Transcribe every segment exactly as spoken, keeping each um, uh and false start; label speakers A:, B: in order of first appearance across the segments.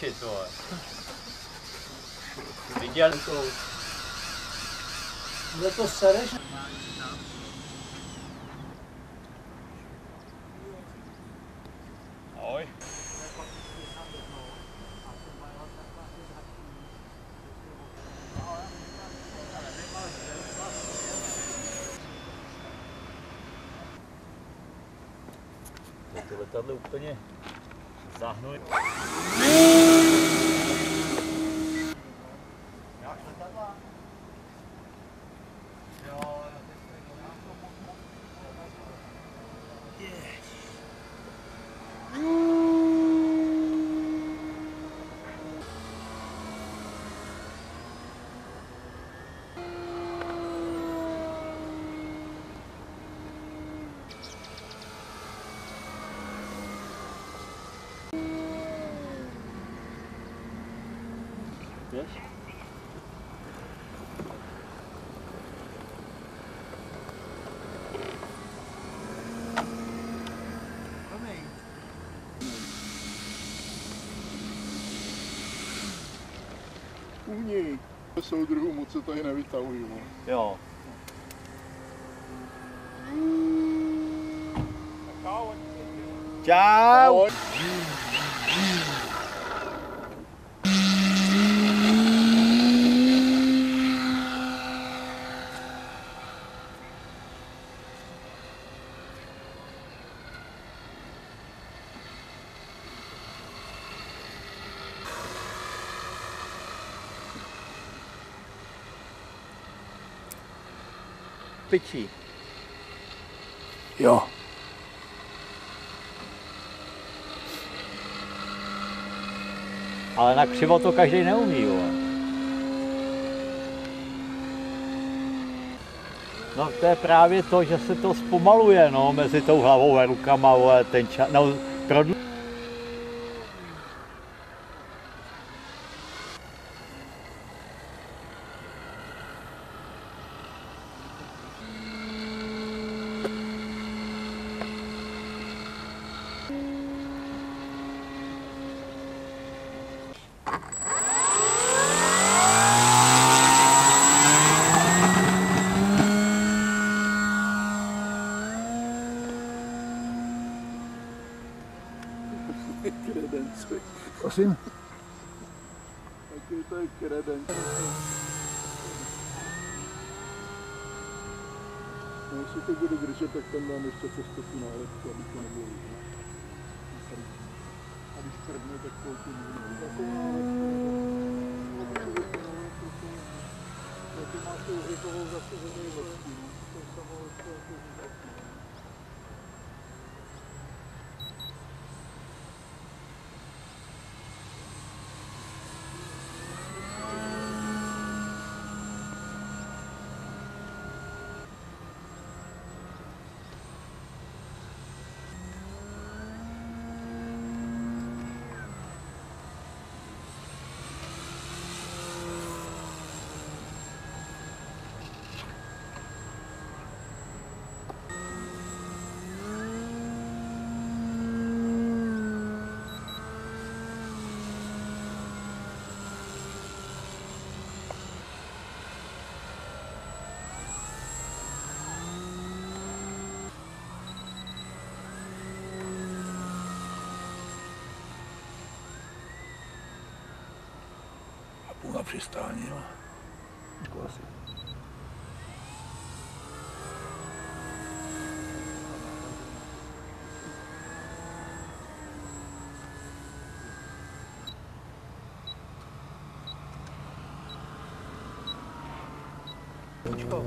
A: točit, vole. Viděl to.
B: Kde to sereš?
A: Ahoj. Ty letadly úplně zahnuly. Jak letadla? Jo, já teď
B: Víš?
C: Uní. Soudruhu moc se tady nevytahují.
A: jo. Čau! Pičí.
C: Jo.
A: Ale na křivo to každý neumí, jo. No to je právě to, že se to zpomaluje, no, mezi tou hlavou a rukama, vole, ten čas, no, prodlu...
C: Kredenci.
B: Prosím?
C: Taky to je kredenci. No, jestli to budu držet, tak tam dám ještě přes tu nálepku, aby to nebylo vidět. A když prdne, tak koupím takovou nálepku. Ty máš tu uhlíkovou zase ze nejlepší. To je samozřejmě na přistání. Jo. Asi.
B: Počko.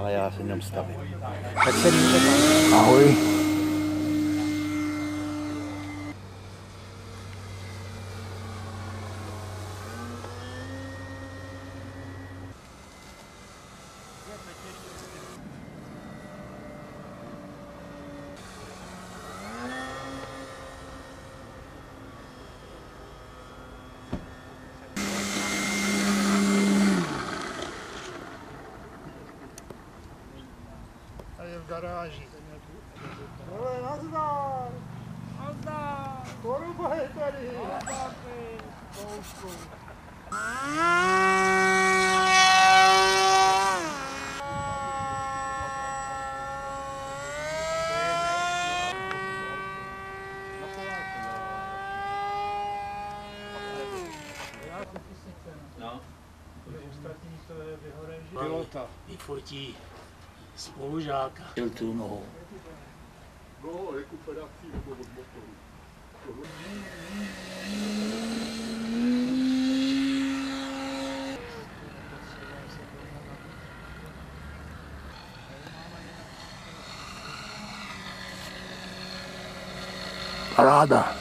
A: ale já se jenom stavím.
B: Tak se mějte. Ahoj.
C: Tady v garáži. Ale nazdar! Nazdar! Koruba je tady! Nazdar ty! Koušku.
B: No. Pilota. Vyfotí spolužáka. Byl tu nohou.
C: No, rekuperací nebo od motoru.
B: Paráda.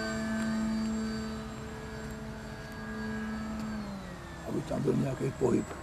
B: Aby tam byl nějaký pohyb.